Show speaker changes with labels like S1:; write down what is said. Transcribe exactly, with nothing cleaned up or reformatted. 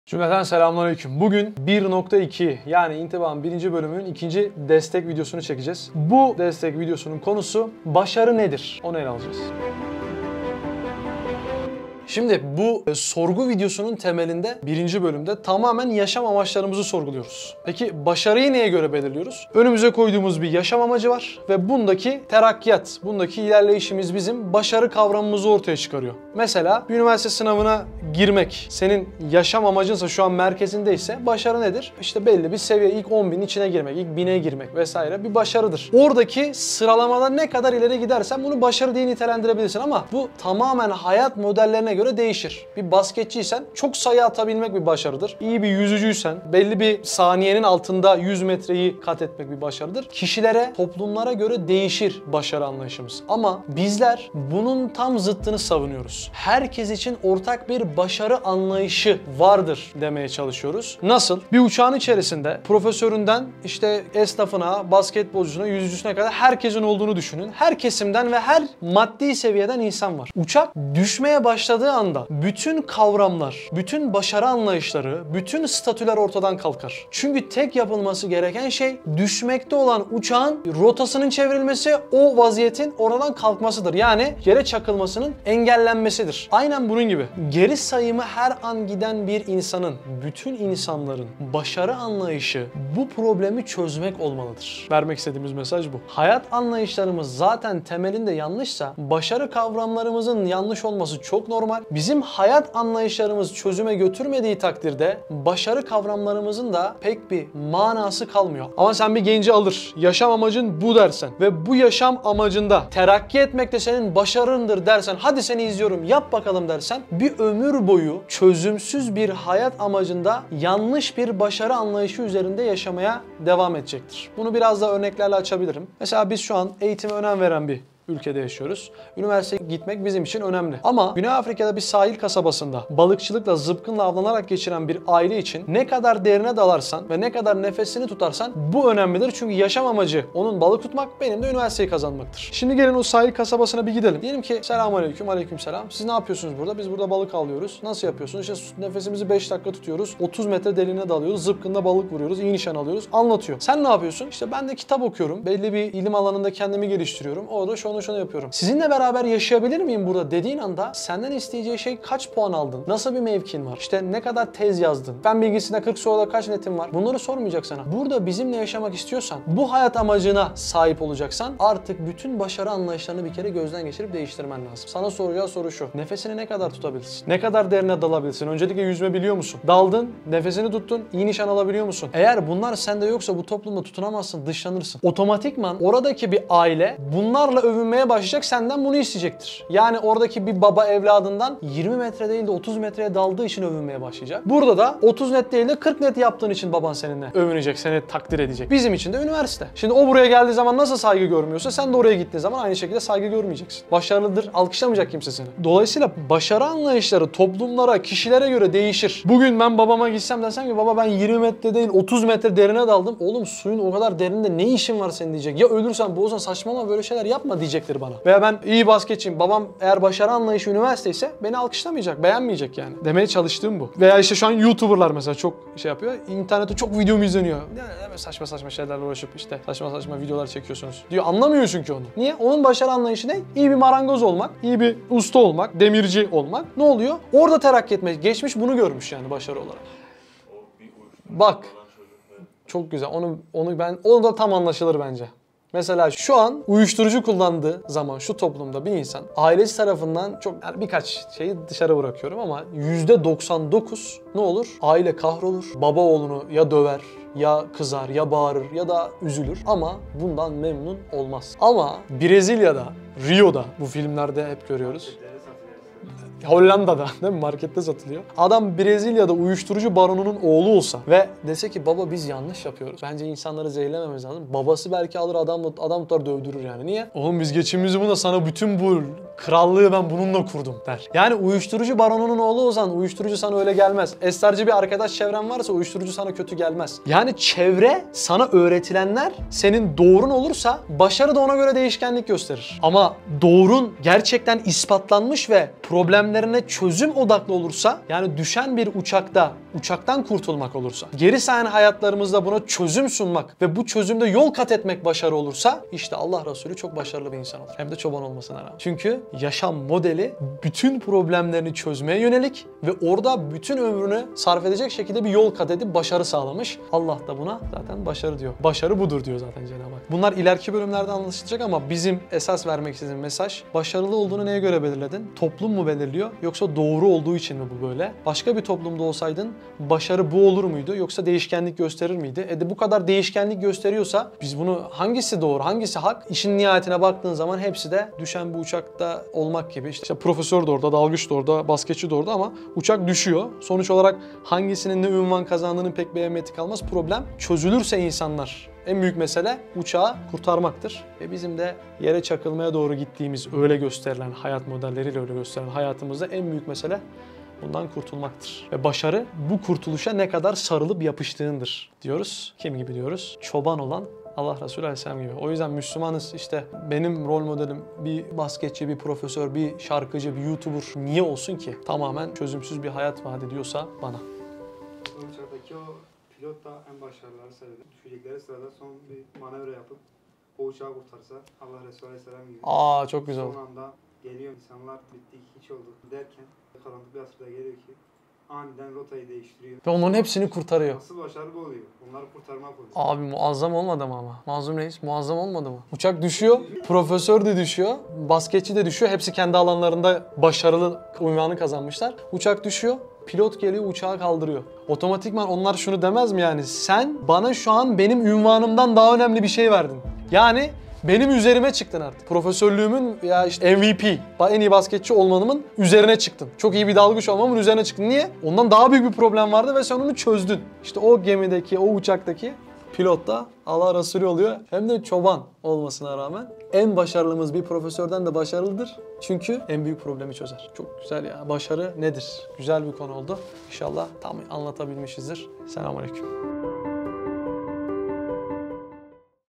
S1: Cümleten selamünaleyküm. Bugün bir nokta iki yani İntibah'ın birinci bölümünün ikinci destek videosunu çekeceğiz. Bu destek videosunun konusu başarı nedir? Onu ele alacağız. Şimdi bu e, sorgu videosunun temelinde birinci bölümde tamamen yaşam amaçlarımızı sorguluyoruz. Peki başarıyı neye göre belirliyoruz? Önümüze koyduğumuz bir yaşam amacı var ve bundaki terakkiyat, bundaki ilerleyişimiz bizim başarı kavramımızı ortaya çıkarıyor. Mesela bir üniversite sınavına girmek senin yaşam amacınsa, şu an merkezindeyse başarı nedir? İşte belli bir seviye, ilk on binin içine girmek, ilk bine girmek vesaire bir başarıdır. Oradaki sıralamada ne kadar ileri gidersen bunu başarı diye nitelendirebilirsin ama bu tamamen hayat modellerine göre değişir. Bir basketçiysen çok sayı atabilmek bir başarıdır. İyi bir yüzücüysen belli bir saniyenin altında yüz metreyi kat etmek bir başarıdır. Kişilere, toplumlara göre değişir başarı anlayışımız. Ama bizler bunun tam zıttını savunuyoruz. Herkes için ortak bir başarı anlayışı vardır demeye çalışıyoruz. Nasıl? Bir uçağın içerisinde profesöründen işte esnafına, basketbolcusuna, yüzücüsüne kadar herkesin olduğunu düşünün. Her kesimden ve her maddi seviyeden insan var. Uçak düşmeye başladığı anda bütün kavramlar, bütün başarı anlayışları, bütün statüler ortadan kalkar. Çünkü tek yapılması gereken şey düşmekte olan uçağın rotasının çevrilmesi, o vaziyetin oradan kalkmasıdır. Yani yere çakılmasının engellenmesidir. Aynen bunun gibi. Geri sayımı her an giden bir insanın, bütün insanların başarı anlayışı bu problemi çözmek olmalıdır. Vermek istediğimiz mesaj bu. Hayat anlayışlarımız zaten temelinde yanlışsa başarı kavramlarımızın yanlış olması çok normal. Bizim hayat anlayışlarımız çözüme götürmediği takdirde başarı kavramlarımızın da pek bir manası kalmıyor. Ama sen bir genci alır, yaşam amacın bu dersen ve bu yaşam amacında terakki etmek de senin başarındır dersen, hadi seni izliyorum yap bakalım dersen, bir ömür boyu çözümsüz bir hayat amacında yanlış bir başarı anlayışı üzerinde yaşamaya devam edecektir. Bunu biraz daha örneklerle açabilirim. Mesela biz şu an eğitime önem veren bir ülkede yaşıyoruz. Üniversiteye gitmek bizim için önemli. Ama Güney Afrika'da bir sahil kasabasında balıkçılıkla, zıpkınla avlanarak geçiren bir aile için ne kadar derine dalarsan ve ne kadar nefesini tutarsan bu önemlidir. Çünkü yaşam amacı onun balık tutmak, benim de üniversiteyi kazanmaktır. Şimdi gelin o sahil kasabasına bir gidelim. Diyelim ki selamünaleyküm, aleykümselam. Siz ne yapıyorsunuz burada? Biz burada balık avlıyoruz. Nasıl yapıyorsunuz? İşte nefesimizi beş dakika tutuyoruz. otuz metre derinine dalıyoruz. Zıpkınla balık vuruyoruz. İyi nişan alıyoruz. Anlatıyor. Sen ne yapıyorsun? İşte ben de kitap okuyorum. Belli bir ilim alanında kendimi geliştiriyorum. Orada şu onu şunu yapıyorum. Sizinle beraber yaşayabilir miyim burada dediğin anda senden isteyeceği şey kaç puan aldın? Nasıl bir mevkin var? İşte ne kadar tez yazdın? Fen bilgisinde kırk soruda kaç netin var? Bunları sormayacak sana. Burada bizimle yaşamak istiyorsan, bu hayat amacına sahip olacaksan artık bütün başarı anlayışlarını bir kere gözden geçirip değiştirmen lazım. Sana soracağı soru şu: nefesini ne kadar tutabilirsin? Ne kadar derine dalabilirsin? Öncelikle yüzme biliyor musun? Daldın, nefesini tuttun, iyi nişan alabiliyor musun? Eğer bunlar sende yoksa bu toplumda tutunamazsın, dışlanırsın. Otomatikman oradaki bir aile bunlarla övünmeye başlayacak, senden bunu isteyecektir. Yani oradaki bir baba evladından yirmi metre değil de otuz metreye daldığı için övünmeye başlayacak. Burada da otuz net değil de kırk net yaptığın için baban seninle övünecek, seni takdir edecek. Bizim için de üniversite. Şimdi o buraya geldiği zaman nasıl saygı görmüyorsa sen de oraya gittiğin zaman aynı şekilde saygı görmeyeceksin. Başarılıdır, alkışlamayacak kimse seni. Dolayısıyla başarı anlayışları toplumlara, kişilere göre değişir. Bugün ben babama gitsem desem ki baba ben yirmi metre değil otuz metre derine daldım. Oğlum suyun o kadar derinde ne işin var senin diyecek. Ya ölürsen boğulsan saçmalama, böyle şeyler yapma diyecektir bana. Veya ben iyi basketçiyim. Babam eğer başarı anlayışı üniversite ise beni alkışlamayacak, beğenmeyecek yani. Demeye çalıştığım bu. Veya işte şu an YouTuber'lar mesela çok şey yapıyor. İnternette çok videom izleniyor. Ne saçma saçma şeylerle uğraşıp işte saçma saçma videolar çekiyorsunuz diyor. Anlamıyor çünkü onu. Niye? Onun başarı anlayışı ne? İyi bir marangoz olmak, iyi bir usta olmak, demirci olmak. Ne oluyor? Orada terakki etmek. Geçmiş bunu görmüş yani başarı olarak. Bak. Çok güzel. Onu onu ben onu da tam anlaşılır bence. Mesela şu an uyuşturucu kullandığı zaman şu toplumda bir insan ailesi tarafından çok, yani birkaç şeyi dışarı bırakıyorum ama yüzde doksan dokuz ne olur? Aile kahrolur. Baba oğlunu ya döver, ya kızar, ya bağırır ya da üzülür ama bundan memnun olmaz. Ama Brezilya'da, Rio'da, bu filmlerde hep görüyoruz. Hollanda'da değil mi? Markette satılıyor. Adam Brezilya'da uyuşturucu baronunun oğlu olsa ve dese ki baba biz yanlış yapıyoruz, bence insanları zehirlememiz lazım. Babası belki alır adam adam tutar dövdürür yani. Niye? Oğlum biz geçimimizi buna, sana bütün bu krallığı ben bununla kurdum der. Yani uyuşturucu baronunun oğlu olsan uyuşturucu sana öyle gelmez. Esrarcı bir arkadaş çevren varsa uyuşturucu sana kötü gelmez. Yani çevre, sana öğretilenler senin doğrun olursa başarı da ona göre değişkenlik gösterir. Ama doğrun gerçekten ispatlanmış ve problemlerine çözüm odaklı olursa, yani düşen bir uçakta uçaktan kurtulmak olursa, geri sayan hayatlarımızda buna çözüm sunmak ve bu çözümde yol kat etmek başarı olursa işte Allah Resulü çok başarılı bir insan olur. Hem de çoban olmasına rağmen. Çünkü yaşam modeli bütün problemlerini çözmeye yönelik ve orada bütün ömrünü sarf edecek şekilde bir yol kat edip başarı sağlamış. Allah da buna zaten başarı diyor. Başarı budur diyor zaten Cenab-ı Hak. Bunlar ileriki bölümlerde anlaşılacak ama bizim esas vermek istediğim mesaj, başarılı olduğunu neye göre belirledin? Toplum mu belirliyor yoksa doğru olduğu için mi bu böyle? Başka bir toplumda olsaydın başarı bu olur muydu yoksa değişkenlik gösterir miydi? E de bu kadar değişkenlik gösteriyorsa biz bunu hangisi doğru, hangisi hak? İşin nihayetine baktığın zaman hepsi de düşen bir uçakta olmak gibi. İşte profesör de orada, dalgıç da orada, basketçi de orada ama uçak düşüyor. Sonuç olarak hangisinin ne ünvan kazandığının pek bir ehemmiyeti kalmaz. Problem çözülürse insanlar. En büyük mesele uçağı kurtarmaktır. Ve bizim de yere çakılmaya doğru gittiğimiz öyle gösterilen hayat modelleriyle öyle gösterilen hayatımızda en büyük mesele bundan kurtulmaktır. Ve başarı bu kurtuluşa ne kadar sarılıp yapıştığındır diyoruz. Kim gibi diyoruz? Çoban olan Allah Resulü Aleyhisselam gibi. O yüzden Müslümanız, işte benim rol modelim bir basketçi, bir profesör, bir şarkıcı, bir YouTuber niye olsun ki? Tamamen çözümsüz bir hayat vaat ediyorsa bana.
S2: Uçaktaki o pilot da en başarıları sayılır. Düşecekleri sırada son bir manevra yapıp o uçağı kurtarsa Allah Resulü Aleyhisselam gibi.
S1: Aa çok güzel oldu.
S2: Son anda geliyor insanlar bittik hiç olduk derken karanlık bir asırda geliyor ki aniden rotayı değiştiriyor.
S1: Ve onların hepsini kurtarıyor.
S2: Nasıl başarı bu oluyor? Onları kurtarmak oluyor.
S1: Abi muazzam olmadı mı ama? Mazlum Reis muazzam olmadı mı? Uçak düşüyor, profesör de düşüyor, basketçi de düşüyor. Hepsi kendi alanlarında başarılı unvanı kazanmışlar. Uçak düşüyor, pilot geliyor uçağı kaldırıyor. Otomatikman onlar şunu demez mi yani? Sen bana şu an benim ünvanımdan daha önemli bir şey verdin. Yani benim üzerime çıktın artık. Profesörlüğümün ya işte M V P, en iyi basketçi olmanımın üzerine çıktın. Çok iyi bir dalgıç olmamın üzerine çıktın. Niye? Ondan daha büyük bir problem vardı ve sen onu çözdün. İşte o gemideki, o uçaktaki pilot da Allah Resulü oluyor. Hem de çoban olmasına rağmen en başarılımız bir profesörden de başarılıdır. Çünkü en büyük problemi çözer. Çok güzel ya. Başarı nedir? Güzel bir konu oldu. İnşallah tam anlatabilmişizdir. Selamünaleyküm.